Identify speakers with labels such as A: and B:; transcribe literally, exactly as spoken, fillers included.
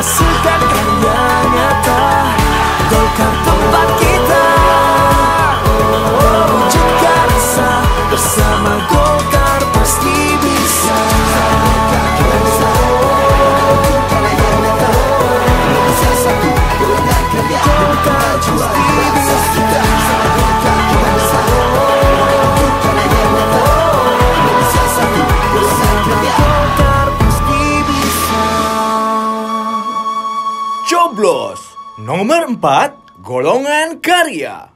A: menghasilkan karya nyata. Golkar tempat kita wujudkan asa. Bersama Golkar pasti bisa.
B: Coblos nomor empat, golongan karya.